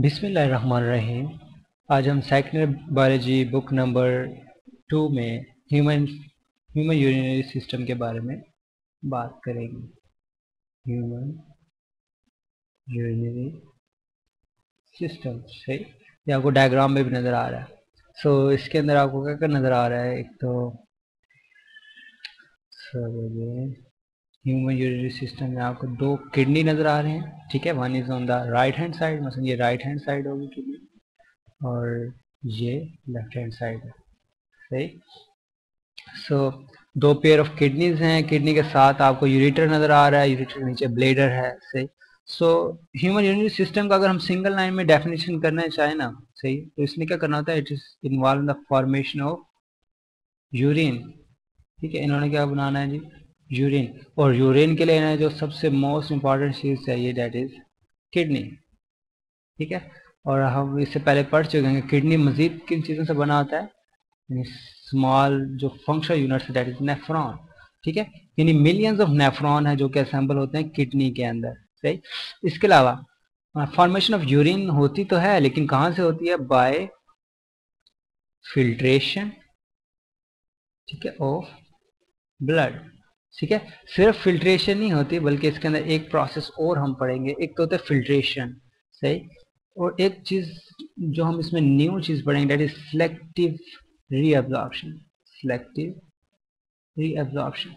बिस्मिल्लाहिर्रहमानिर्रहीम। आज हम सेकेंडरी बायोलॉजी बुक नंबर 2 में ह्यूमन यूरिनरी सिस्टम के बारे में बात करेंगे। ह्यूमन यूरिनरी सिस्टम से ये आपको डायग्राम में भी नज़र आ रहा है। इसके अंदर आपको क्या क्या नज़र आ रहा है। एक तो ह्यूमन यूरिनरी सिस्टम में आपको दो किडनी नज़र आ रहे हैं, ठीक है। One is on the right hand side, मतलब ये राइट हैंड साइड होगी किडनी, और ये लेफ्ट हैंड साइड है, सही। दो पेयर ऑफ किडनीज हैं। किडनी के साथ आपको यूरेटर नजर आ रहा है, यूरेटर के नीचे ब्लेडर है, सही। ह्यूमन यूरिनरी सिस्टम का अगर हम सिंगल लाइन में डेफिनेशन करना चाहें ना, सही, तो इसमें क्या करना होता है, it is involve in the formation of urine, ठीक है। इन्होंने क्या बनाना है जी, यूरिन, और यूरिन के लिए ना जो सबसे मोस्ट इंपॉर्टेंट चीज चाहिए, डेट इज किडनी, ठीक है। और हम इससे पहले पढ़ चुके हैं किडनी मजीद किन चीज़ों से बना होता है, स्मॉल जो functional units that is nephron, ठीक है। यानी मिलियंस ऑफ नेफ्रॉन है जो कि असेंबल होते हैं किडनी के अंदर, सही। इसके अलावा फॉर्मेशन ऑफ यूरिन होती तो है, लेकिन कहाँ से होती है, बाय फिल्ट्रेशन, ठीक है, ऑफ ब्लड, ठीक है। सिर्फ फिल्ट्रेशन नहीं होती, बल्कि इसके अंदर एक प्रोसेस और हम पढ़ेंगे। एक तो होता है फिल्ट्रेशन, सही, और एक चीज जो हम इसमें न्यू चीज पढ़ेंगे, that is selective reabsorption, selective reabsorption,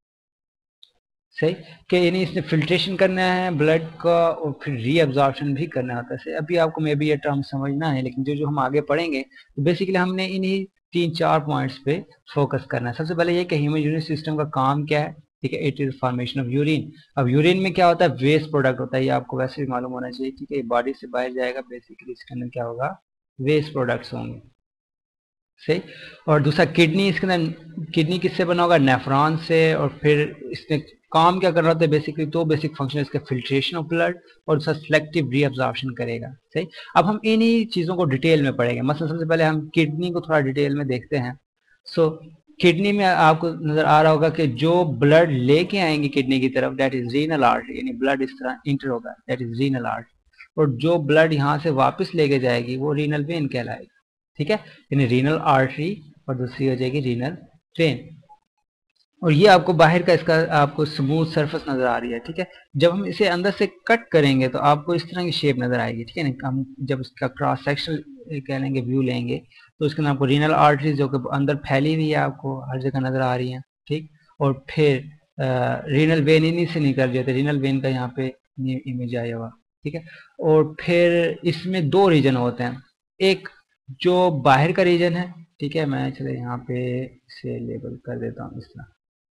सही। कि यानी इसने फिल्ट्रेशन करना है ब्लड का और फिर रीअब्जॉर्प्शन भी करना होता है। अभी आपको मे बी ये टर्म समझना है, लेकिन जो जो हम आगे पढ़ेंगे तो बेसिकली हमने इन्हीं 3-4 पॉइंट्स पे फोकस करना है। सबसे पहले ये कि ह्यूमन यूरिनरी सिस्टम का काम क्या है, ठीक है। It is formation of urine. अब यूरिन में क्या होता है, वेस्ट प्रोडक्ट होता है, ये आपको वैसे भी मालूम होना चाहिए, ठीक है। बॉडी से बाहर जाएगा, बेसिकली इसके अंदर क्या होगा, वेस्ट प्रोडक्ट्स होंगे, सही। और दूसरा किडनी, इसके अंदर किडनी किससे बना होगा, नेफ्रॉन से। और फिर इसने काम क्या कर रहा था, बेसिकली दो बेसिक फंक्शन इसके, फिल्ट्रेशन ऑफ ब्लड और दूसरा सिलेक्टिव रीअब्जॉर्प्शन करेगा, सही। अब हम इन्हीं चीजों को डिटेल में पढ़ेंगे। मतलब सबसे पहले हम किडनी को थोड़ा डिटेल में देखते हैं। किडनी में आपको नजर आ रहा होगा कि जो ब्लड लेके आएंगे किडनी की तरफ, दैट इज रीनल आर्टरी, यानी ब्लड इस तरह इंटर होगा, दैट इज रीनल आर्टरी। और जो ब्लड यहाँ से वापस लेके जाएगी वो रीनल वेन कहलाएगी, ठीक है। यानी रीनल आर्टरी और दूसरी हो जाएगी रीनल वेन। और ये आपको बाहर का इसका आपको स्मूथ सरफेस नजर आ रही है, ठीक है। जब हम इसे अंदर से कट करेंगे तो आपको इस तरह की शेप नजर आएगी, ठीक है ना। हम जब इसका क्रॉस सेक्शन कह लेंगे, व्यू लेंगे, तो इसके अंदर आपको रीनल आर्टरीज जो कि अंदर फैली हुई है आपको हर जगह नजर आ रही है, ठीक। और फिर रीनल वेन इन्हीं से निकल जाते, रीनल वेन का यहाँ पे इमेज आया हुआ, ठीक है। और फिर इसमें दो रीजन होते हैं, एक जो बाहर का रीजन है, ठीक है। मैं चले यहाँ पे इसे लेबल कर देता हूँ इस तरह।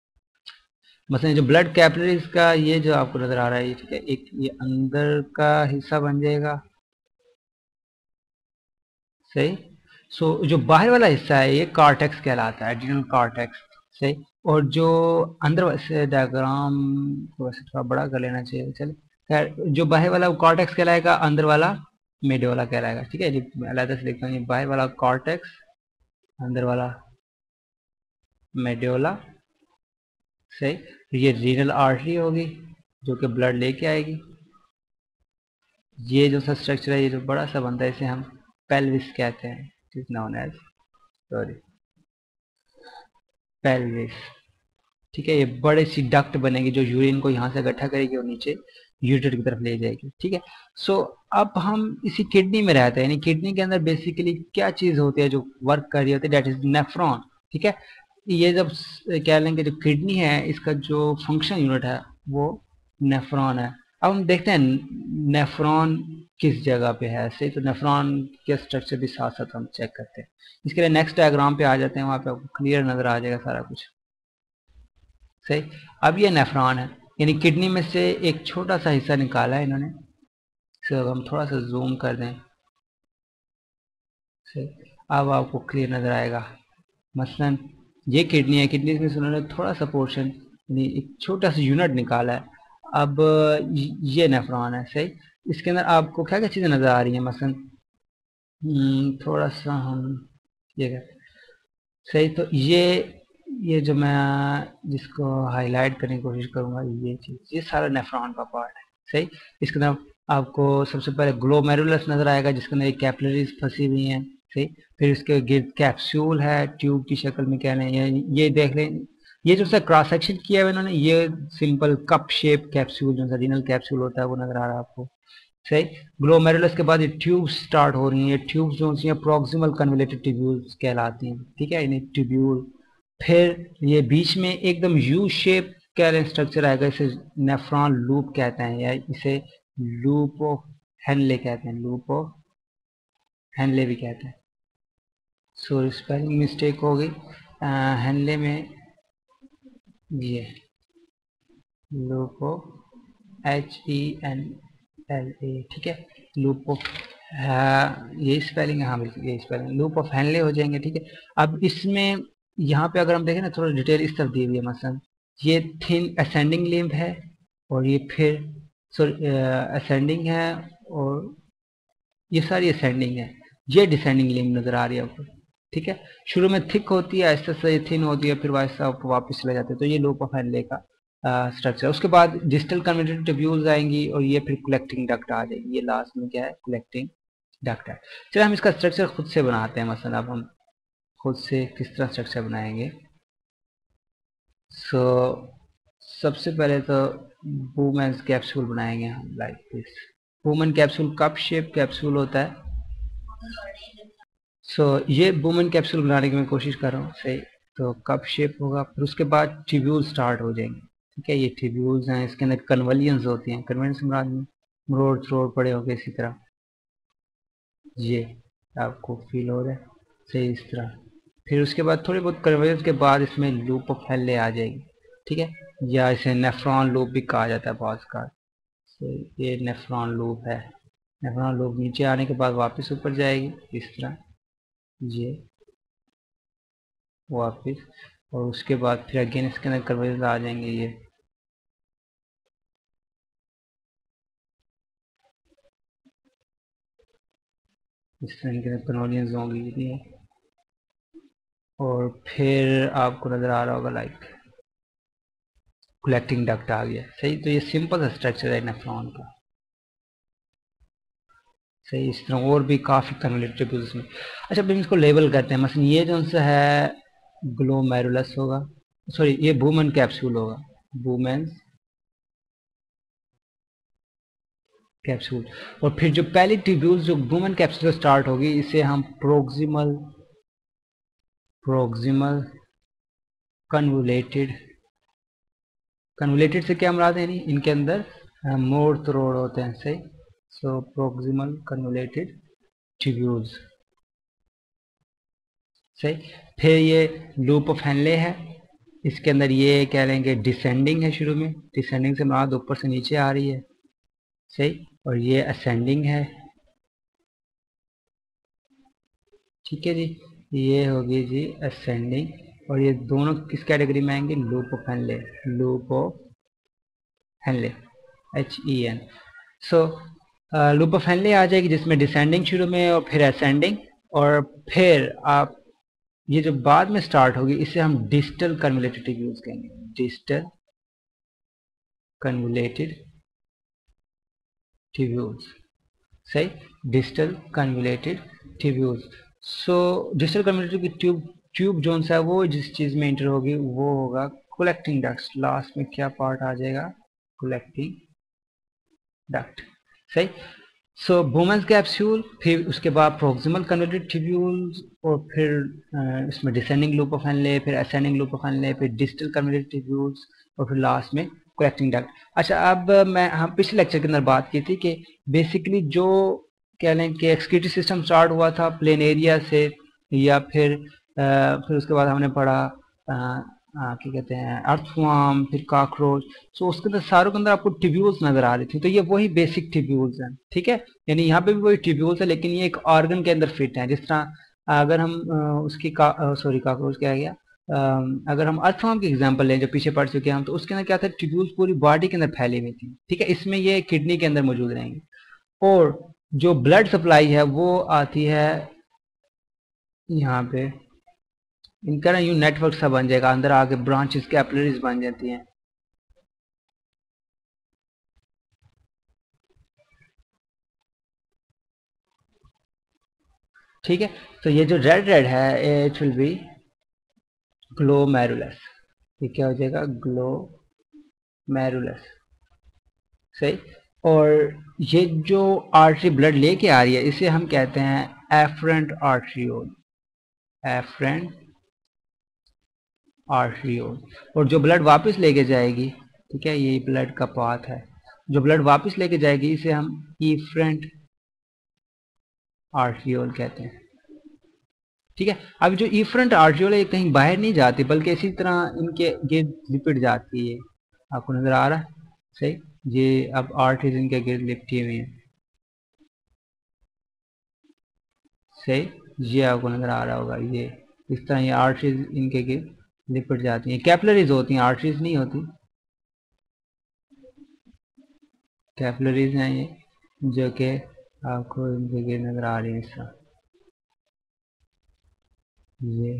मतलब जो ब्लड कैपिलरीज का ये जो आपको नजर आ रहा है, ठीक है, एक ये अंदर का हिस्सा बन जाएगा, सही। जो बाहर वाला हिस्सा है ये कॉर्टेक्स कहलाता है, एड्रिनल कॉर्टेक्स, सही। और जो अंदर वैसे डायग्राम को वैसे थोड़ा बड़ा कर लेना चाहिए, चले खैर। जो बाहर वाला कॉर्टेक्स कहलाएगा, अंदर वाला मेडोला कहलाएगा, ठीक है। मैं अलग से लिखता हूँ, ये बाहर वाला कॉर्टेक्स, अंदर वाला मेडोला, सही। ये रीनल आर्टरी होगी जो कि ब्लड लेके आएगी। ये जो सा स्ट्रक्चर है, ये जो बड़ा सा बनता है, इसे हम पेल्विस कहते हैं, it is known as, sorry, pelvis, ठीक है। ये बड़ी सी डक्ट बनेगी जो यूरिन को यहाँ से इकट्ठा करेगी और नीचे यूरेटर की तरफ ले जाएगी, ठीक है। अब हम इसी किडनी में रहते हैं, यानी किडनी के अंदर बेसिकली क्या चीज होती है जो वर्क कर रही होती है, डेट इज नेफ्रॉन, ठीक है। ये जब कह लेंगे जो किडनी है, इसका जो फंक्शन यूनिट है वो नेफ्रॉन है। अब हम देखते हैं नेफ्रॉन किस जगह पे है, सही। तो नेफ्रॉन के स्ट्रक्चर भी साथ साथ हम चेक करते हैं। इसके लिए नेक्स्ट डायग्राम पे आ जाते हैं, वहां पे आपको क्लियर नजर आ जाएगा सारा कुछ, सही। अब ये नेफ्रॉन है, यानी किडनी में से एक छोटा सा हिस्सा निकाला है इन्होंने। इसे हम थोड़ा सा जूम कर दें, सही। अब आपको क्लियर नजर आएगा। मसलन ये किडनी है, किडनी में से उन्होंने थोड़ा सा पोर्शन, यानी एक छोटा सा यूनिट निकाला है। अब ये नेफ्रॉन है, सही। इसके अंदर आपको क्या क्या चीजें नजर आ रही हैं, मसलन थोड़ा सा हम ये सही। तो ये जो मैं जिसको हाईलाइट करने की कोशिश करूंगा, ये चीज, ये सारा नेफ्रॉन का पार्ट है, सही। इसके अंदर आपको सबसे पहले ग्लोमेरुलस नजर आएगा जिसके अंदर एक कैपिलरीज फंसी हुई हैं, सही। फिर उसके गिर्द कैप्सूल है ट्यूब की शक्ल में, कह रहे हैं ये देख लें, ये जो सा क्रॉस सेक्शन किया है इन्होंने, ये सिंपल कप शेप कैप्सूल जो सा रीनल कैप्सूल होता है वो नजर आ रहा है आपको, सही। ग्लोमेरुलस के बाद ये ट्यूब स्टार्ट हो रही हैं, ये ट्यूब्स जो होती हैं प्रोक्सिमल कन्वोलेटेड ट्यूब्यूल्स कहलाती हैं, ठीक है, इन्हें ट्यूब्यूल। फिर ये बीच में एकदम यू शेप कह रहे हैं स्ट्रक्चर आएगा, इसे नेफ्रॉन लूप कहते हैं, या इसे लूप ऑफ हेनले कहते हैं, लूप ऑफ हेनले भी कहते हैं। सॉरी स्पेलिंग मिस्टेक हो गई, हेनले में ये लूप ऑफ HENLA, ठीक है, लूप ऑफ, ये स्पेलिंग है, हाँ बिल्कुल ये स्पेलिंग, लूप ऑफ हेनले हो जाएंगे, ठीक है। अब इसमें यहाँ पे अगर हम देखें ना थोड़ा डिटेल इस तरफ दी हुई है, मसलन ये थिन असेंडिंग लिम्ब है, और ये फिर सॉरी असेंडिंग है, और ये सारी असेंडिंग है, ये डिसेंडिंग लिम्ब नजर आ रही है आपको, ठीक है। शुरू में थिक होती है, आहिस्ते से ये थिन होती है, फिर वापस चले जाते हैं, तो ये लूप ऑफ हेनले का स्ट्रक्चर। उसके बाद डिस्टल कन्वर्टेड ट्यूब्यूल्स आएंगी, और ये फिर कलेक्टिंग डक्ट आ जाएगी, ये लास्ट में क्या है, कलेक्टिंग डक्ट है। चलिए हम इसका स्ट्रक्चर खुद से बनाते हैं, मसलन अब हम खुद से किस तरह स्ट्रक्चर बनाएंगे। सो सबसे पहले तो वुमेन्स कैप्सूल बनाएंगे हम, like this. Bowman capsule cup shape capsule होता है। ये वुमेन कैप्सूल बनाने की मैं कोशिश कर रहा हूँ, सही। तो कप शेप होगा, फिर उसके बाद ट्यूब्यूल स्टार्ट हो जाएंगे, ठीक है, ये ट्यूब्यूल्स हैं, इसके अंदर कन्वलियंस होती हैं, कन्वेंस मरोड़ थ्रोड़ पड़े होंगे इसी तरह, ये आपको फील हो रहा है, सही, इस तरह। फिर उसके बाद थोड़ी बहुत कन्वर्जेंस के बाद इसमें लूप ऑफ हेनले आ जाएगी, ठीक है, या इसे नेफ्रॉन लूप भी कहा जाता है बहुत का। तो ये नेफ्रॉन लूप है, नेफ्रॉन लूप नीचे आने के बाद वापस ऊपर जाएगी इस तरह, ये वापस, और उसके बाद फिर अगेन इसके अंदर कन्वर्जेंस आ जाएंगे, ये इस तरह के कन्वर्जेंस होंगी ये, और फिर आपको नजर आ रहा होगा लाइक कलेक्टिंग डक्ट आ गया, सही। तो ये सिंपल सा स्ट्रक्चर है नेफ्रॉन का, सही। इस तरह और भी काफ़ी कन्वोलेटेड में। अच्छा अब हम इसको लेबल करते हैं, मसलन ये जो सा है ग्लोमेरुलस होगा, सॉरी ये वुमेन कैप्सूल होगा, वुमेन कैप्सूल। और फिर जो पहली ट्यूब्यूल जो वुमेन कैप्सूल से स्टार्ट होगी, इसे हम प्रोक्सिमल प्रोक्सिमल कन्वोलेटेड, कन्वोलेटेड से क्या मुराद है, यानी इनके अंदर मोड़ तोड़ होते हैं, सही। सो प्रोक्सिमल कन्वोलेटेड ट्यूब्यूल्स, सही। फिर ये लूप ऑफ हेनले है, इसके अंदर ये कह लेंगे डिसेंडिंग है, शुरू में डिसेंडिंग से मुराद ऊपर से नीचे आ रही है, सही। और ये असेंडिंग है, ठीक है जी, ये होगी जी असेंडिंग, और ये दोनों किस कैटेगरी में आएंगे, loop of Henle, loop of Henle, HEN। So loop of Henle आ जाएगी जिसमें डिसेंडिंग शुरू में और फिर असेंडिंग, और फिर आप ये जो बाद में स्टार्ट होगी इसे हम डिस्टल कन्वोलेटेड ट्यूब्यूल्स कहेंगे, डिस्टल कन्वोलेटेड ट्यूब्यूल्स, सही, distal convoluted tubules. So distal convoluted की ट्यूब जोन सा है वो जिस चीज में इंटर होगी वो होगा कलेक्टिंग डक्ट, लास्ट में क्या पार्ट आ जाएगा, कलेक्टिंग डक्ट, सही। वुमेन्स कैप्सूल, फिर उसके बाद प्रोक्सिमल कन्वोलेटेड ट्यूब्यूल्स, और फिर इसमें डिसेंडिंग लूप ऑफ हेनले, फिर असेंडिंग लूप ऑफ हेनले, फिर डिस्टल कन्वोलेटेड ट्यूब्यूल्स, और फिर लास्ट में कलेक्टिंग डक्ट। अच्छा अब मैं हम पिछले लेक्चर के अंदर बात की थी कि बेसिकली जो कह लें कि एक्सक्रीटरी सिस्टम स्टार्ट हुआ था प्लेन एरिया से, या फिर उसके बाद हमने पढ़ा क्या कहते हैं अर्थवर्म, फिर कॉकरोच। सो उसके अंदर सारों के अंदर आपको ट्यूब्यूल्स नजर आ रही थी, तो ये वही बेसिक ट्यूब्यूल्स हैं, ठीक है। यानी यहाँ पे भी वही ट्यूब्यूल्स है, लेकिन ये एक ऑर्गन के अंदर फिट है, जिस तरह अगर हम उसकी सॉरी कॉकरोच क्या गया, अगर हम अर्थवर्म की एग्जांपल लें जो पीछे पढ़ चुके हैं हम, तो उसके अंदर क्या था, ट्यूब्यूल्स पूरी बॉडी के अंदर फैली हुई थी, ठीक है, इसमें ये किडनी के अंदर मौजूद रहेंगे, और जो ब्लड सप्लाई है वो आती है यहाँ पे, इनका ना यूं नेटवर्क सा बन जाएगा, अंदर आके ब्रांचेस कैपिलरीज बन जाती हैं, ठीक है, तो ये जो रेड रेड है इट विल बी ग्लोमेरुलस। ये क्या हो जाएगा, ग्लोमेरुलस। सही। और ये जो आर्टरी ब्लड लेके आ रही है इसे हम कहते हैं एफरेंट आर्ट्रियोल, एफरेंट आर्ट्रियोल। और जो ब्लड वापस लेके जाएगी, ठीक है, ये ब्लड का पाथ है, जो ब्लड वापस लेके जाएगी इसे हम इफरेंट आर्ट्रियोल कहते हैं। ठीक है, अब जो इफरेंट आर्ट्रियोल है ये कहीं बाहर नहीं जाती बल्कि इसी तरह इनके गिर्द लिपट जाती है। आपको नजर आ रहा है? सही। ये अब आर्टरीज इनके गिर्द लिपटी हुई है। सही, ये आपको नजर आ रहा होगा, ये इस तरह ये आर्टरीज इनके गिर्द लिपट जाती हैं। कैपिलरीज होती हैं, आर्टरीज नहीं होती। कैपिलरीज हैं ये, जो कि आपको इनके गिर्द नजर आ रही है इस तरह, ये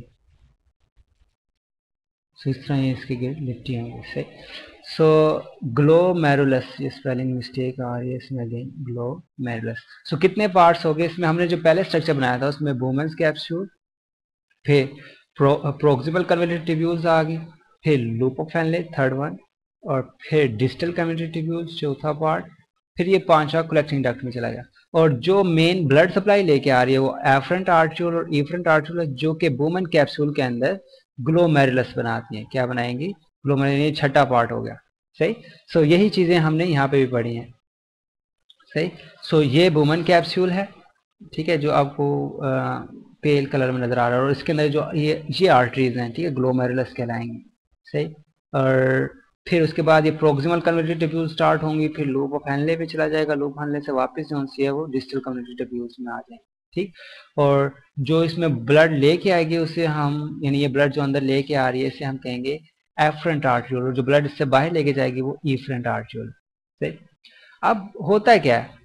सो इस तरह ये इसके गिर्द लिपटी होंगी। सही। सो ग्लोमेरुलस, ये स्पेलिंग मिस्टेक आ रही है इसमें अगेन, ग्लोमेरुलस। सो कितने पार्ट्स हो गए इसमें? हमने जो पहले स्ट्रक्चर बनाया था उसमें वुमेन्स कैप्सूल, फिर प्रोक्सिमल कन्वर्टेड ट्यूब्यूल्स आ गई, फिर loop of Henle third one, और फिर डिस्टल कन्वर्टेड ट्यूब्यूल्स चौथा पार्ट, फिर ये पांचवा कलेक्टिंग डक्ट में चला गया। और जो मेन ब्लड सप्लाई लेके आ रही है वो एफरेंट आर्ट्रियोल और इफरेंट आर्ट्रियोल है, जो कि वुमेन कैप्सूल के अंदर ग्लोमेरुलस बनाती हैं। क्या बनाएंगी? ग्लोमेरुलस। ये छठा पार्ट हो गया। सही। सो यही चीजें हमने यहाँ पे भी पढ़ी हैं। सही। सो ये वुमेन कैप्सूल है, ठीक है, जो आपको पेल कलर में नजर आ रहा है, और इसके अंदर जो ये आर्टरीज हैं, ठीक है, ग्लोमेरुलस कहलाएंगी। सही। और फिर उसके बाद ये प्रोक्सिमल कन्वर्टेड ट्यूब्यूल स्टार्ट होंगी, फिर लूप ऑफ हैनले पे चला जाएगा, लूप हैनले से वापस जो है वो डिस्टल कन्वर्टेड ट्यूब्यूल्स में आ जाएंगे। ठीक। और जो इसमें ब्लड लेके आएगी उसे हम, यानी ये ब्लड जो अंदर लेके आ रही है इसे हम कहेंगे एफरेंट आर्ट्रियोल, और जो ब्लड इससे बाहर लेके जाएगी वो इफरेंट आर्ट्रियोल। सही। अब होता क्या है,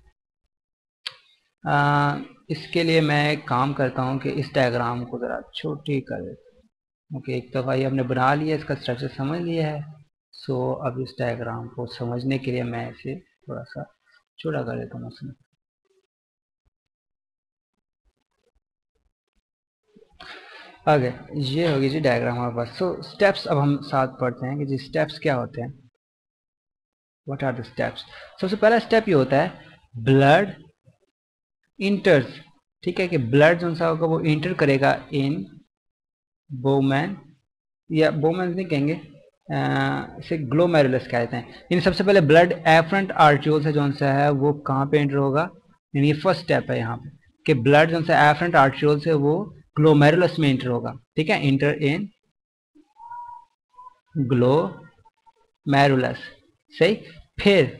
इसके लिए मैं एक काम करता हूँ कि इस डायग्राम को ज़रा छोटी कर देता हूँ। ओके, एक दफ़ा ये हमने बना लिया, इसका स्ट्रक्चर समझ लिया है। सो अब इस डायग्राम को समझने के लिए मैं इसे थोड़ा सा छोटा कर देता हूँ उसमें। आगे ये होगी जी डायग्राम हमारे पास। सो स्टेप्स अब हम साथ पढ़ते हैं कि जी स्टेप्स क्या होते हैं, व्हाट आर द स्टेप्स। सबसे पहला स्टेप ये होता है ब्लड इंटर्स, ठीक है, कि ब्लड जो सा होगा वो इंटर करेगा इन वुमेन, या वुमेन नहीं कहेंगे, इसे ग्लोमेरुलस कहते हैं। इन सबसे पहले ब्लड एफरेंट आर्ट्रियोल से जो सा है वो कहाँ पे इंटर होगा, यानी ये फर्स्ट स्टेप है यहाँ पे कि ब्लड जो सा एफरेंट आर्ट्रियोल से वो ग्लोमेरुलस में इंटर होगा। ठीक है, इंटर इन ग्लोमेरुलस। सही। फिर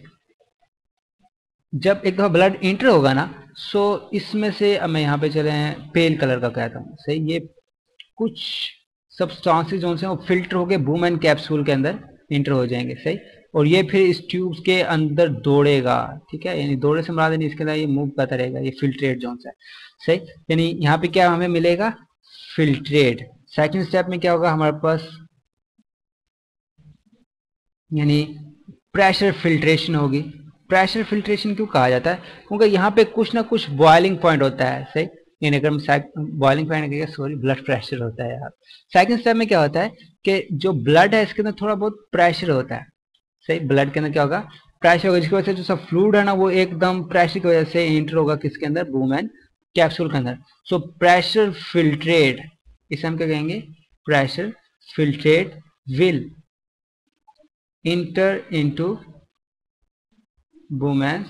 जब एक दफा ब्लड इंटर होगा ना, सो इसमें से, अब मैं यहाँ पे चले हैं पेल कलर का कहता हूँ। सही। ये कुछ सब्सटेंसेस जो हैं वो फिल्टर होके वुमेन कैप्सूल के अंदर इंटर हो जाएंगे। सही। और ये फिर इस ट्यूब्स के अंदर दौड़ेगा। ठीक है, यानी दौड़े से मुराद नहीं, इसके अंदर ये मूव करता रहेगा, ये फिल्ट्रेट जो है। सही। यानी यहाँ पे क्या हमें मिलेगा, फिल्ट्रेट। सेकंड स्टेप में क्या होगा हमारे पास, यानी प्रेशर फिल्ट्रेशन होगी। प्रेशर फिल्ट्रेशन क्यों कहा जाता है, क्योंकि यहाँ पे कुछ ना कुछ बॉइलिंग पॉइंट होता है। सही। यानी अगर हम boiling point, sorry, blood pressure होता है यार। सेकंड स्टेप में क्या होता है कि जो ब्लड है इसके अंदर थोड़ा बहुत प्रेशर होता है। सही। ब्लड के अंदर क्या होगा, प्रेशर होगा, जिसकी वजह से जो सब फ्लूइड है ना वो एकदम प्रेशर की वजह से इंटर होगा किसके अंदर, वुमेन कैप्सूल के अंदर। सो प्रेशर फिल्ट्रेट, इसे हम क्या कहेंगे, pressure filtrate will enter into Bowman's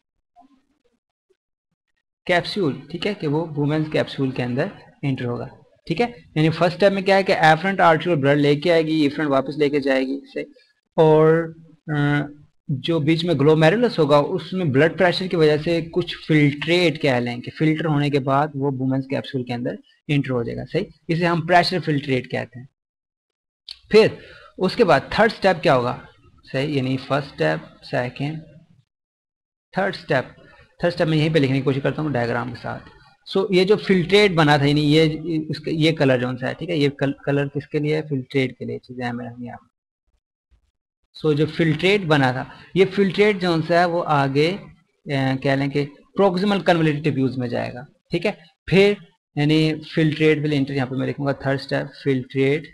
capsule. ठीक है, कि वो वुमेन्स कैप्सूल के अंदर इंटर होगा। ठीक है, यानी फर्स्ट स्टेप में क्या है कि एफरेंट आर्ट्रियोल ब्लड लेके आएगी, इफरेंट वापस लेके जाएगी। से और जो बीच में ग्लोमेरुलस होगा उसमें ब्लड प्रेशर की वजह से कुछ फिल्ट्रेट कह लें कि फिल्टर होने के बाद वो वुमेन्स कैप्सूल के अंदर इंटर हो जाएगा। सही। इसे हम प्रेशर फिल्ट्रेट कहते हैं। फिर उसके बाद थर्ड स्टेप क्या होगा, सही, यानी first step, second, third step. Third step में यहीं पे लिखने की कोशिश करता हूँ डायग्राम के साथ। सो ये जो फिल्ट्रेट बना था, यानी ये इसका ये कलर जो है, ठीक है, ये कलर किसके लिए है, फिल्ट्रेट के लिए, चीजें हमें रखनी है। सो जो फिल्ट्रेट बना था, ये फिल्ट्रेट जो है वो आगे कह लें कि प्रोक्सिमल कन्वोल्यूटेड ट्यूब्यूल्स में जाएगा। ठीक है। फिर यानी फिल्ट्रेट विल इंटर, यहाँ पे मैं लिखूंगा third step, filtrate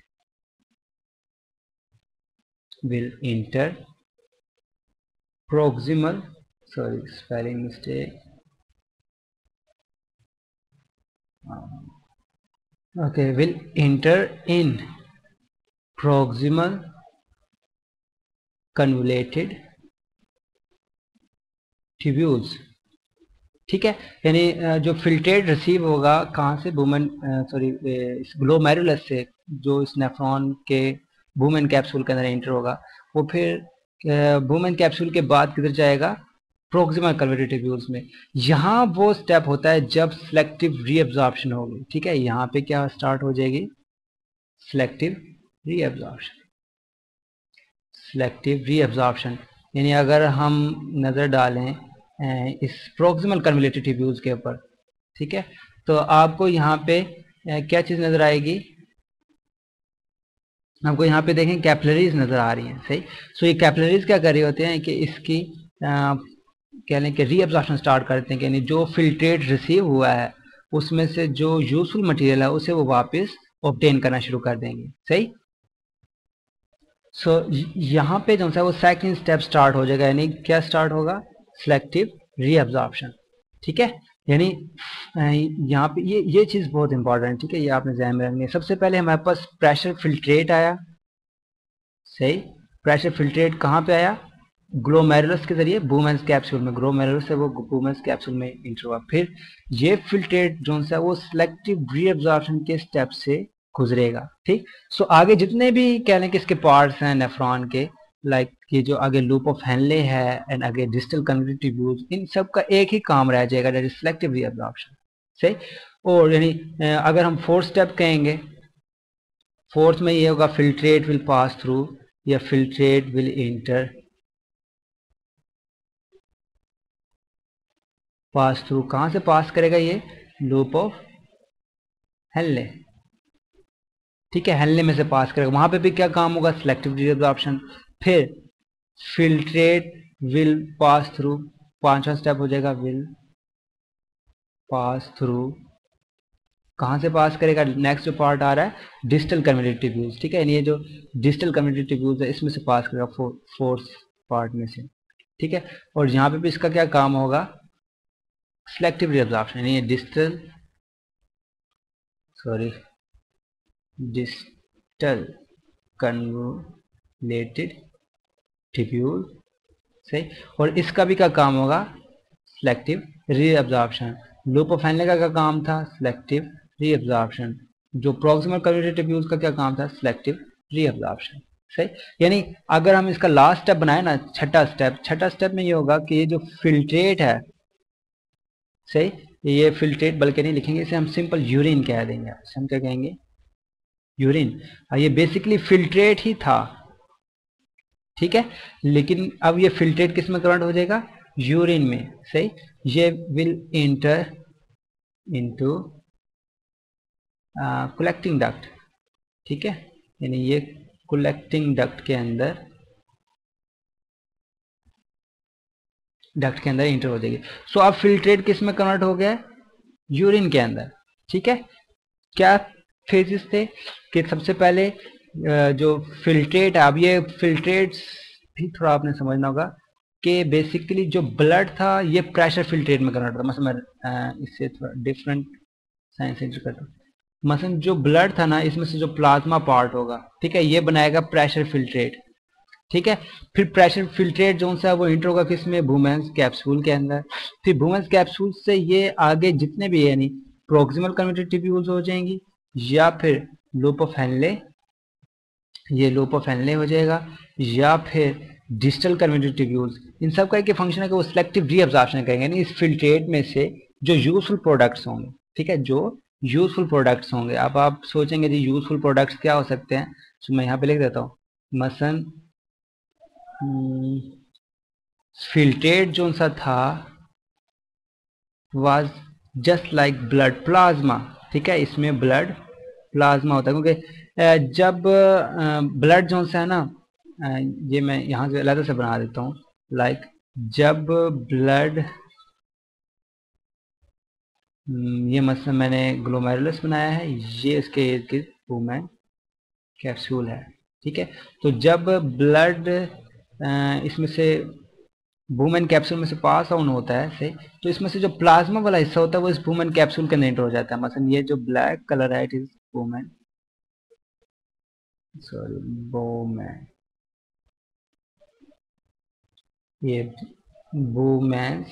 will enter proximal, sorry spelling mistake, okay, will enter in proximal convoluted tubules, ठीक है। यानी जो फिल्ट्रेट रिसीव होगा कहाँ से, वुमेन सॉरी इस ग्लोमेरुलस से, जो इस नेफ्रॉन के वुमेन कैप्सूल के अंदर एंटर होगा, वो फिर वुमेन कैप्सूल के बाद किधर जाएगा, प्रोक्सिमल कन्वर्टेड ट्यूब्यूल्स में। यहाँ वो स्टेप होता है जब सिलेक्टिव रीअब्जॉर्प्शन होगी, ठीक है। यहाँ पे क्या स्टार्ट हो जाएगी, सिलेक्टिव रीअब्जॉर्प्शन, सिलेक्टिव रीअब्जॉर्प्शन। यानी अगर हम नज़र डालें इस प्रोक्सिमल कन्वोल्यूटेड ट्यूब्यूल्स के ऊपर, ठीक है, तो आपको यहाँ पे क्या चीज़ नज़र आएगी, आपको यहाँ पे देखें कैपिलरीज नज़र आ रही हैं, सही। सो ये कैपिलरीज क्या कर रही होते हैं कि इसकी कह लें कि रीअब्जॉर्प्शन स्टार्ट करते हैं, यानी जो फिल्ट्रेट रिसीव हुआ है उसमें से जो यूजफुल मटेरियल है उसे वो वापस ऑब्टेन करना शुरू कर देंगे, सही। सो यहाँ पे जो सा वो सेकंड स्टेप स्टार्ट हो जाएगा, यानी क्या स्टार्ट होगा, सिलेक्टिव रीअब्जॉर्प्शन, ठीक है। यानी यहाँ पे ये चीज़ बहुत इंपॉर्टेंट है, ठीक है, ये आपने ध्यान में रखनी है। सबसे पहले हमारे पास प्रेशर फिल्ट्रेट आया, सही। प्रेशर फिल्ट्रेट कहाँ पे आया, ग्लोमेरुलस के जरिए वुमेन्स कैप्सूल में, ग्लोमेरुलस से वो वुमेन्स कैप्सूल में इंटर हुआ। फिर ये फिल्ट्रेट जो है वो सिलेक्टिव रीअब्जॉर्प्शन के स्टेप से गुजरेगा, ठीक। सो आगे जितने भी कह लें कि इसके पार्ट्स हैं नेफ्रॉन के, लाइक ये जो आगे लूप ऑफ हेनले है एंड आगे डिस्टल कन्वोल्यूटेड ट्यूब्यूल्स, इन सब का एक ही काम रह जाएगा, दैट इज सिलेक्टिव रीअब्जॉर्प्शन, सही। और यानी अगर हम फोर्थ स्टेप कहेंगे, फोर्थ में ये होगा फिल्ट्रेट विल पास थ्रू या filtrate will enter, pass through, कहां से पास करेगा, ये लूप ऑफ हेनले, ठीक है, हेनले में से पास करेगा। वहां पे भी क्या काम होगा, सिलेक्टिव रीअब्जॉर्प्शन। फिर फिल्ट्रेट विल पास थ्रू, पांचवा स्टेप हो जाएगा विल पास थ्रू, कहां से पास करेगा, नेक्स्ट जो पार्ट आ रहा है डिस्टल कन्वोल्यूटेड ट्यूब्यूल्स, ठीक है, ये जो डिस्टल कन्वोल्यूटेड ट्यूब्यूल्स है इसमें से पास करेगा, फोर्थ पार्ट में से, ठीक है। और यहाँ पे भी इसका क्या काम होगा, सिलेक्टिव रीअब्जॉर्प्शन, यानी distal sorry distal convoluted tubule, सही। और इसका भी क्या काम होगा, selective reabsorption. Loop of Henle का क्या काम था, सिलेक्टिव रीअब्जॉर्प्शन। जो प्रॉक्सिमल कन्वोल्यूटेड ट्यूब्यूल्स का क्या काम था, सिलेक्टिव रीअब्जॉर्प्शन, सही। यानी अगर हम इसका लास्ट स्टेप बनाए ना, छठा स्टेप में ये होगा कि ये जो फिल्ट्रेट है, सही, ये फिल्ट्रेट बल्कि नहीं लिखेंगे, इसे हम सिंपल यूरिन कह देंगे, इसे हम क्या कहेंगे, यूरिन। ये बेसिकली फिल्ट्रेट ही था, ठीक है, लेकिन अब ये फिल्ट्रेट किस में कन्वर्ट हो जाएगा, यूरिन में, सही। ये will enter into collecting duct, ठीक है, यानी ये कलेक्टिंग डक्ट के अंदर इंटर हो जाएगी। सो अब फिल्ट्रेट किस में कन्वर्ट हो गया, यूरिन के अंदर, ठीक है। क्या फेजेस थे कि सबसे पहले जो फिल्ट्रेट, अब ये फिल्ट्रेट्स भी थोड़ा आपने समझना होगा कि बेसिकली जो ब्लड था ये प्रेशर फिल्ट्रेट में कन्वर्ट होता, मतलब मैं इससे थोड़ा डिफरेंट साइंस एंटर करता हूँ। मसलन जो ब्लड था ना, इसमें से जो प्लाज्मा पार्ट होगा, ठीक है, ये बनाएगा प्रेशर फिल्ट्रेट, ठीक है। फिर प्रेशर फिल्ट्रेट जो सा वो इंटर होगा किसमें, वुमेन्स कैप्सूल के अंदर। फिर वुमेन्स कैप्सूल से ये आगे जितने भी यानी प्रोक्सिमल कन्वर्टेड ट्यूब्यूल्स हो जाएंगी, या फिर लूप ऑफ हेनले, ये लूप ऑफ हेनले हो जाएगा, या फिर डिस्टल कन्वर्टेड ट्यूब्यूल्स। इन सब का एक फंक्शन है कि वो सिलेक्टिव रीअब्जॉर्प्शन करेंगे, यानी इस फिल्ट्रेट में से जो यूजफुल प्रोडक्ट्स होंगे, ठीक है, जो यूजफुल प्रोडक्ट्स होंगे। अब आप सोचेंगे जी यूजफुल प्रोडक्ट्स क्या हो सकते हैं, तो मैं यहाँ पे लिख देता हूँ, मसलन फिल्ट्रेट जो सा था was just like blood plasma, ठीक है, इसमें ब्लड प्लाज्मा होता है, क्योंकि जब ब्लड जो सा है ना, ये मैं यहाँ से अलग से बना देता हूँ, लाइक जब ब्लड ये मसलन मैंने ग्लोमेरुलस बनाया है, ये इसके इर्द गिर्द वूमेन कैप्सूल है। ठीक है, तो जब ब्लड इसमें से वूमेन कैप्सूल में से पास ऑन होता है सही, तो इसमें से जो प्लाज्मा वाला हिस्सा होता है वो इस वूमेन कैप्सूल के अंदर एंटर हो जाता है। मसलन ये जो ब्लैक कलर है, it is Bowman, sorry Bowman, ये वूमेन्स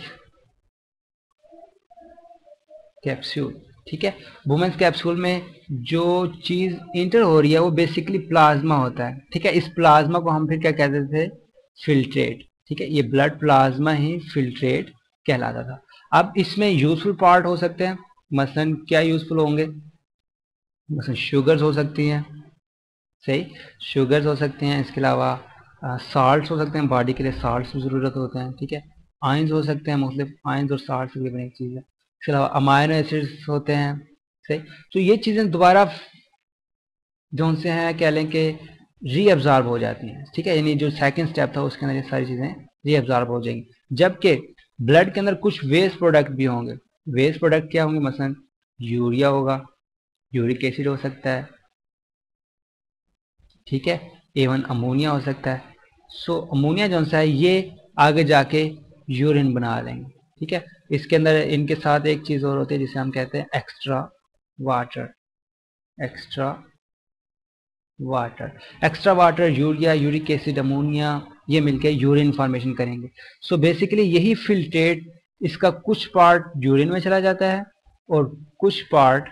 कैप्सूल। ठीक है, वुमेन्स कैप्सूल में जो चीज इंटर हो रही है वो बेसिकली प्लाज्मा होता है। ठीक है, इस प्लाज्मा को हम फिर क्या कहते थे, फिल्ट्रेट। ठीक है, ये ब्लड प्लाज्मा ही फिल्ट्रेट कहलाता था। अब इसमें यूजफुल पार्ट हो सकते हैं, मसलन क्या यूजफुल होंगे, मसलन शुगर्स हो सकती हैं, सही, शुगर्स हो सकते हैं, इसके अलावा साल्ट्स हो सकते हैं, बॉडी के लिए साल्ट्स की ज़रूरत होते हैं। ठीक है, आयंस हो सकते हैं, मुख्तलिफ आयंस और साल्ट्स की बनी चीज़ है। इसके अलावा अमाइनो एसिड्स होते हैं, सही। तो ये चीज़ें दोबारा जो उनसे हैं कह लें कि रीअब्जॉर्ब हो जाती हैं। ठीक है, यानी जो सेकंड स्टेप था उसके अंदर ये सारी चीज़ें रीअब्जॉर्ब हो जाएंगी। जबकि ब्लड के अंदर कुछ वेस्ट प्रोडक्ट भी होंगे। वेस्ट प्रोडक्ट क्या होंगे, मसलन यूरिया होगा, यूरिक एसिड हो सकता है, ठीक है, एवन अमोनिया हो सकता है। सो अमोनिया जो सा है ये आगे जाके यूरिन बना लेंगे। ठीक है, इसके अंदर इनके साथ एक चीज़ और होती है जिसे हम कहते हैं extra water. Extra water, extra water, urea, uric acid, ammonia, ये मिलके यूरिन फॉर्मेशन करेंगे। सो बेसिकली यही फिल्ट्रेट, इसका कुछ पार्ट यूरिन में चला जाता है और कुछ पार्ट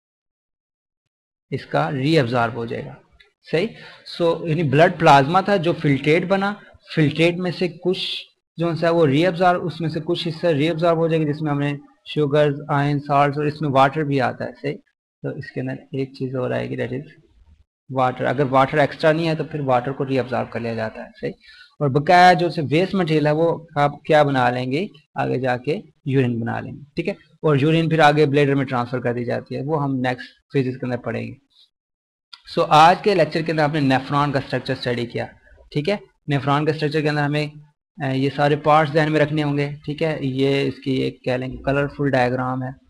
इसका रीअब्जॉर्ब हो जाएगा, सही। सो यानी ब्लड प्लाज्मा था जो फिल्ट्रेट बना, फिल्ट्रेट में से कुछ जो है वो रीअब्जॉर्ब, उसमें से कुछ हिस्सा रीअब्जॉर्ब हो जाएगा जिसमें हमने शुगर्स, आयन, साल्ट्स और इसमें वाटर भी आता है, सही। तो इसके अंदर एक चीज़ और आएगी, दैट इज वाटर। अगर वाटर एक्स्ट्रा नहीं है तो फिर वाटर को रीअब्जॉर्ब कर लिया जाता है, सही। और बकाया जो से वेस्ट मटेरियल है वो आप क्या बना लेंगे, आगे जाके यूरिन बना लेंगे। ठीक है, और यूरिन फिर आगे ब्लेडर में ट्रांसफर कर दी जाती है, वो हम नेक्स्ट फिजिक्स के अंदर पढ़ेंगे। सो आज के लेक्चर के अंदर आपने नेफ्रॉन का स्ट्रक्चर स्टडी किया। ठीक है, नेफ्रॉन के स्ट्रक्चर के अंदर हमें ये सारे पार्ट्स ध्यान में रखने होंगे। ठीक है, ये इसकी एक कह लेंगे कलरफुल डायग्राम है,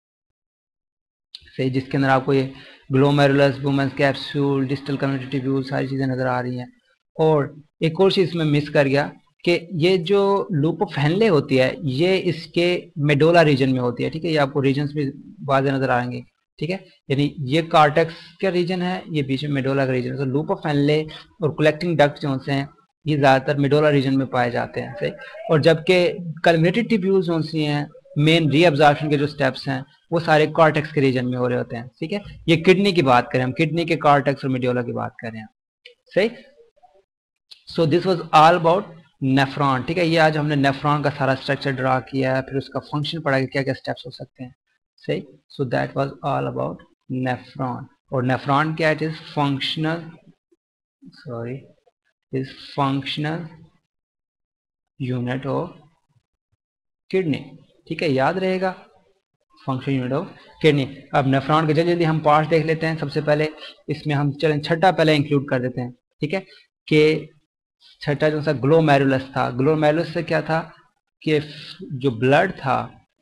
सही, जिसके अंदर आपको ये glomerulus, Bowman's capsule, distal community tubule सारी चीज़ें नज़र आ रही हैं। और एक और चीज़ इसमें मिस कर गया कि ये जो लूप ऑफ हेनले होती है ये इसके मेडोला रीजन में होती है। ठीक है, ये आपको रीजन्स भी वाज़ेह नज़र आएंगे। ठीक है, यानी ये कार्टेक्स का रीजन है, ये बीच में मेडोला का रीजन है। तो लूप ऑफ हेनले और कलेक्टिंग डक्ट जो हैं ये ज़्यादातर मेडोला रीजन में पाए जाते हैं, सही। और जबकि कम्युनिटी ट्यूब्यूल्स जो हैं, मेन रीअब्जॉर्प्शन के जो स्टेप्स हैं वो सारे कॉर्टेक्स के रीजन में हो रहे होते हैं। ठीक है, ये किडनी की बात करें, हम किडनी के कॉर्टेक्स और मेडुला की बात कर रहे हैं, सही। So this was all about nephron. ठीक है, ये आज हमने नेफ्रॉन का सारा स्ट्रक्चर ड्रा किया है, फिर उसका फंक्शन पढ़ा कि क्या क्या स्टेप्स हो सकते हैं, सही। So that was all about nephron. और नेफ्रॉन क्या, it is functional, sorry, is functional unit of kidney. ठीक है, याद रहेगा, फंक्शन यूनिट ऑफ किडनी। अब नेफ्रॉन के जल्दी जल्दी हम पार्ट्स देख लेते हैं। सबसे पहले इसमें हम चलें छठा पहले इंक्लूड कर देते हैं। ठीक है, कि छठा जो सा ग्लोमेरुलस था, ग्लोमेरुलस से क्या था कि जो ब्लड था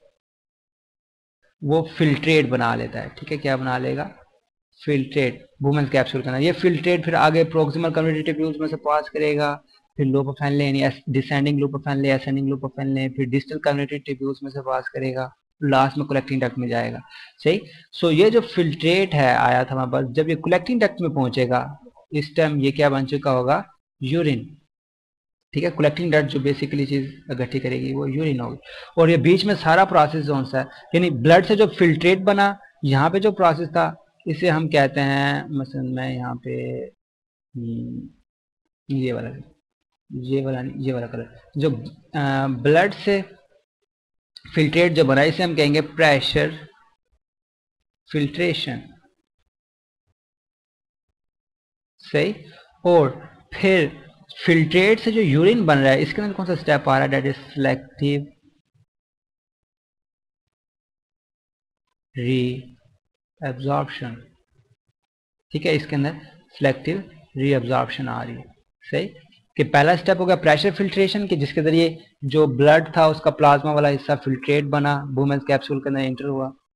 वो फिल्ट्रेट बना लेता है। ठीक है, क्या बना लेगा, फिल्ट्रेट, वुमेन्स कैप्सूल का ना, ये फिल्ट्रेट फिर आगे प्रोक्सिमल कम्युनिटी ट्यूब्यूल्स में से पास करेगा, फिर लूप ऑफ हेनले यानी descending loop of Henle, ascending loop of Henle, फिर डिस्टल कम्युनिटी ट्यूब्यूल्स में से पास करेगा, लास्ट में कलेक्टिंग डक्ट में जाएगा, सही। सो ये जो फिल्ट्रेट है आया था हमारे पास, जब ये कलेक्टिंग डक्ट में पहुंचेगा इस टाइम ये क्या बन चुका होगा, यूरिन। ठीक है, कलेक्टिंग डक्ट जो बेसिकली चीज इकट्ठी करेगी वो यूरिन होगी। और ये बीच में सारा प्रोसेस जो सा है, यानी ब्लड से जो फिल्ट्रेट बना, यहाँ पे जो प्रोसेस था इसे हम कहते हैं, मसलन मैं यहाँ पे ये वाला, ये वाला कलर, जो ब्लड से फिल्ट्रेट जो बना इसे हम कहेंगे प्रेशर फिल्ट्रेशन, सही। और फिर फिल्ट्रेट से जो यूरिन बन रहा है इसके अंदर कौन सा स्टेप आ रहा है, that is selective reabsorption. ठीक है, इसके अंदर सिलेक्टिव री एब्जॉर्प्शन आ रही है, सही। कि पहला स्टेप हो गया प्रेशर फिल्ट्रेशन की, जिसके जरिए जो ब्लड था उसका प्लाज्मा वाला हिस्सा फिल्ट्रेट बना, वुमेन्स कैप्सूल के अंदर एंटर हुआ,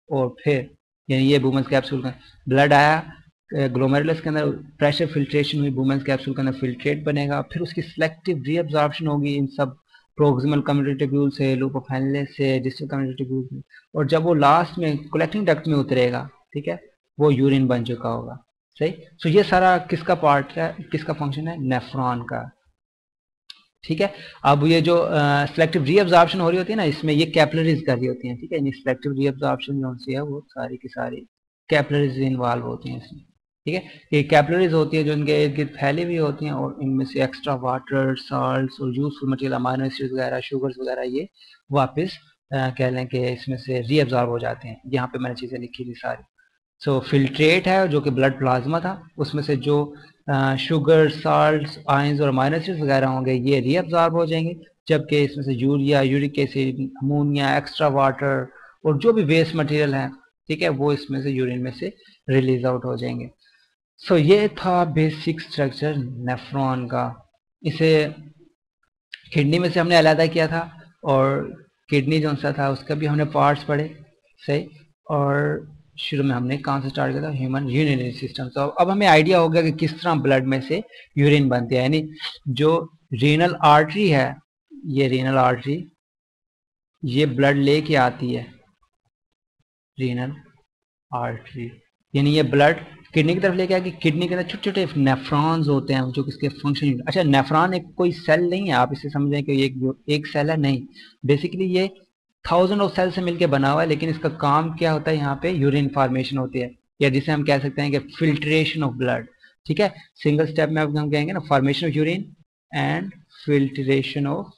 और फिर यानी ये वुमेन्स कैप्सूल का ब्लड आया ग्लोमेरुलस के अंदर, प्रेशर फिल्ट्रेशन हुई, वुमेन्स कैप्सूल के अंदर फिल्ट्रेट बनेगा, फिर उसकी सिलेक्टिव रीअब्जॉर्प्शन होगी इन सब प्रोक्सिमल कम्युनिटी ट्यूब्यूल से, लूप ऑफ हेनले से, डिस्टल कम्युनिटी ट्यूब्यूल से, और जब वो लास्ट में कलेक्टिंग डक्ट में उतरेगा, ठीक है, वो यूरिन बन चुका होगा। सही। तो ये सारा किसका पार्ट है, किसका फंक्शन है, नेफ्रॉन का। ठीक है। अब ये जो सिलेक्टिव रीअब्जॉर्प्शन हो रही होती है ना, इसमें ये कैपिलरीज कर रही होती हैं। ठीक है, सिलेक्टिव रीअब्जॉर्प्शन जो सी है वो सारी की सारी कैपिलरीज इन्वॉल्व होती हैं इसमें। ठीक है, ये कैपिलरीज होती है जो इनके इर्द गिर्द फैली हुई होती हैं, और इनमें से एक्स्ट्रा वाटर, साल्ट्स और यूजफुल मटेरियल, अमाइनो एसिड्स वगैरह, शुगर्स वगैरह, ये वापस कह लें कि इसमें से रीअब्जॉर्ब हो जाते हैं। यहाँ पे मैंने चीज़ें लिखी थी सारी। सो फिल्ट्रेट है जो कि ब्लड प्लाज्मा था, उसमें से जो शुगर, साल्ट्स, आयंस और अमाइनो एसिड्स वगैरह होंगे ये रीअब्जॉर्ब हो जाएंगे, जबकि इसमें से urea, uric acid, ammonia, extra water और जो भी वेस्ट मटेरियल है, ठीक है, वो इसमें से यूरिन में से रिलीज आउट हो जाएंगे। सो ये था बेसिक स्ट्रक्चर नेफ्रॉन का। इसे किडनी में से हमने अलग किया था, और किडनी जो सा था उसका भी हमने पार्ट्स पढ़े। सही। और शुरू में हमने कहाँ से स्टार्ट किया था, ह्यूमन यूरिनरी सिस्टम। तो अब हमें आइडिया हो गया कि किस तरह ब्लड में से यूरिन बनती है। यानी जो रीनल आर्टरी है, ये रीनल आर्टरी ये ब्लड लेके आती है, रीनल आर्टरी, यानी ये ब्लड किडनी की तरफ लेके आएगी। किडनी के अंदर छोटे छोटे नेफ्रॉन्स होते हैं जो किसके फंक्शन। अच्छा, नेफ्रॉन एक कोई सेल नहीं है, आप इसे समझें कि एक सेल है, नहीं। बेसिकली ये थाउजेंड ऑफ सेल से मिलकर बना हुआ है, लेकिन इसका काम क्या होता है, यहाँ पे यूरिन फॉर्मेशन होती है, या जिसे हम कह सकते हैं कि फिल्ट्रेशन ऑफ ब्लड। ठीक है, सिंगल स्टेप में हम कहेंगे ना, formation of urine and filtration of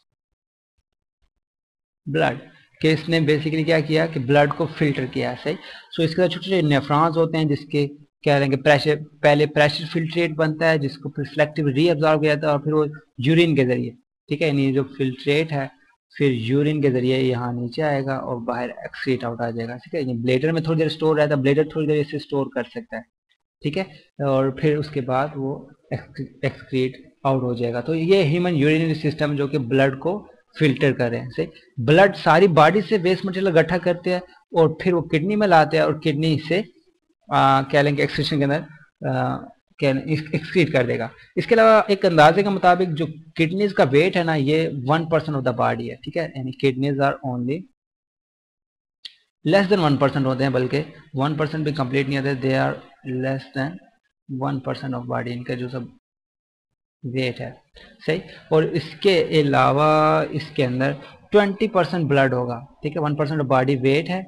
blood, कि इसने बेसिकली क्या किया कि ब्लड को फिल्टर किया। सही। सो इसके अंदर छोटे छोटे नेफ्रॉन्स होते हैं, जिसके क्या रहेंगे, प्रेशर, पहले प्रेशर फिल्ट्रेट बनता है, जिसको फिर सिलेक्टिव रीअब्जॉर्ब किया जाता है, और फिर वो यूरिन के जरिए, ठीक है, यानी जो फिल्ट्रेट है फिर यूरिन के जरिए यहाँ नीचे आएगा और बाहर एक्सक्रीट आउट आ जाएगा। ठीक है, ब्लेडर में थोड़ी देर स्टोर रहता है, ब्लेडर थोड़ी देर इसे स्टोर कर सकता है। ठीक है, और फिर उसके बाद वो एक्सक्रीट आउट हो जाएगा। तो ये ह्यूमन यूरिनरी सिस्टम जो कि ब्लड को फिल्टर कर रहे हैं। से ब्लड सारी बॉडी से वेस्ट मटेरियल इकट्ठा करते हैं, और फिर वो किडनी में लाते हैं, और किडनी से क्या लेंगे, एक्सक्रीशन के अंदर एक्सक्रीट कर देगा। इसके अलावा एक अंदाजे के मुताबिक जो किडनीज का वेट है ना, ये 1% ऑफ द बॉडी है। ठीक है, यानी kidneys are only less than 1% होते हैं, बल्कि 1% भी कंप्लीट नहीं होते, they are less than 1% of body, इनका जो सब वेट है। सही। और इसके अलावा इसके अंदर 20% ब्लड होगा। ठीक है, 1% ऑफ बॉडी वेट है।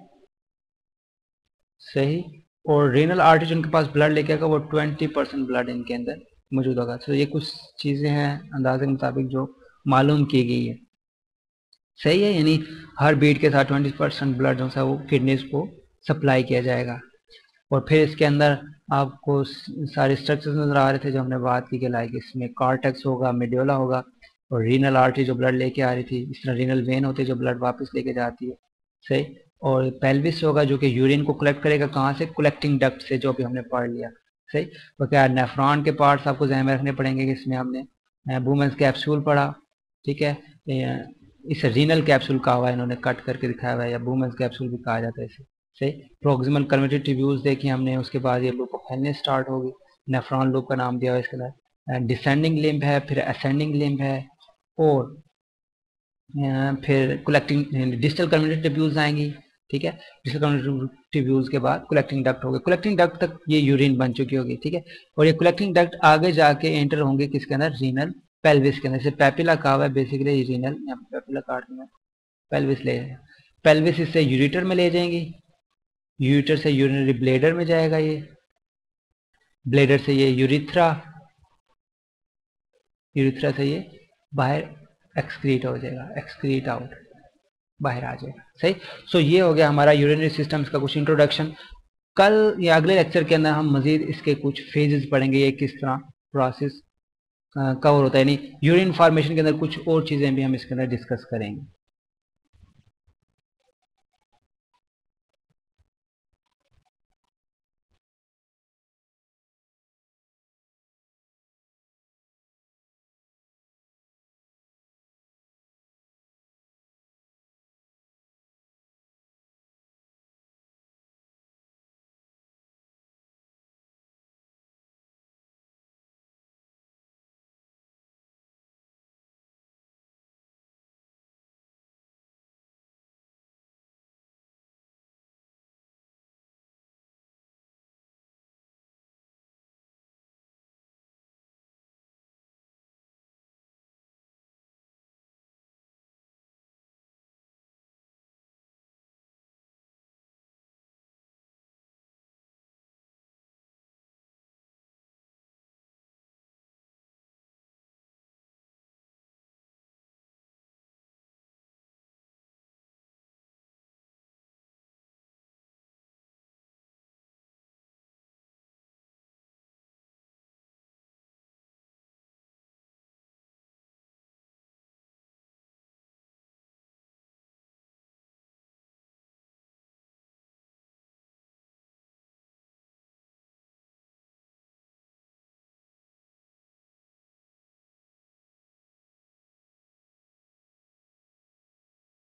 सही। और रीनल आर्टरी जिनके पास ब्लड लेके आएगा वो 20% ब्लड इनके अंदर मौजूद होगा। तो ये कुछ चीज़ें हैं अंदाजे के मुताबिक जो मालूम की गई है। सही है, यानी हर बीट के साथ 20% ब्लड जो है वो किडनीज को सप्लाई किया जाएगा। और फिर इसके अंदर आपको सारे स्ट्रक्चर्स नजर आ रहे थे जो हमने बात की, लाइक इसमें कार्टेक्स होगा, मेड्यूला होगा, और रीनल आर्टरी जो ब्लड लेके आ रही थी, इस तरह रीनल वेन होती है जो ब्लड वापस लेके जाती है। सही। और पेल्विस होगा जो कि यूरिन को कलेक्ट करेगा, कहाँ से, कलेक्टिंग डक्ट से, जो भी हमने पढ़ लिया। सही। तो क्या नेफ्रॉन के पार्ट्स आपको ध्यान में रखने पड़ेंगे कि इसमें हमने वुमेन्स कैप्सूल पढ़ा। ठीक है, इसे रीनल कैप्सूल कहा हुआ है, इन्होंने कट करके दिखाया हुआ है, या वुमेन्स कैप्सूल भी कहा जाता है इसे। सही। प्रोक्सिमल कम्युनिटी ट्यूब्यूल्स देखी हमने, उसके बाद ये लूप ऑफ हेनले स्टार्ट होगी, नेफ्रॉन लूप का नाम दिया हुआ है इसके बाद, डिसेंडिंग लिम्ब है, फिर असेंडिंग लिम्ब है, और फिर कलेक्टिंग डिस्टल कम्युनिटी ट्यूब्यूल्स आएंगी। ठीक है, डिस्टल कम्युनिटी ट्यूब्यूल्स के बाद कलेक्टिंग डक्ट होगी, कलेक्टिंग डक्ट तक ये यूरिन बन चुकी होगी। ठीक है, और ये कलेक्टिंग डक्ट आगे जाके एंटर होंगे किसके अंदर, रीनल पेल्विस के अंदर। जैसे पैपिला कहा हुआ है, बेसिकली रीनल, पैपिला काट में पेल्विस ले, पेल्विस इससे यूरिटर में ले जाएंगी, यूरिटर से यूरिनरी ब्लेडर में जाएगा, ये ब्लेडर से ये यूरिथ्रा, यूरिथ्रा से ये बाहर एक्सक्रीट हो जाएगा, एक्सक्रीट आउट, बाहर आ जाएगा। सही। सो ये हो गया हमारा यूरिनरी सिस्टम्स का कुछ इंट्रोडक्शन। कल या अगले लेक्चर के अंदर हम मजीद इसके कुछ फेजेस पढ़ेंगे, ये किस तरह प्रोसेस कवर होता है, यानी यूरिन फॉर्मेशन के अंदर कुछ और चीज़ें भी हम इसके अंदर डिस्कस करेंगे।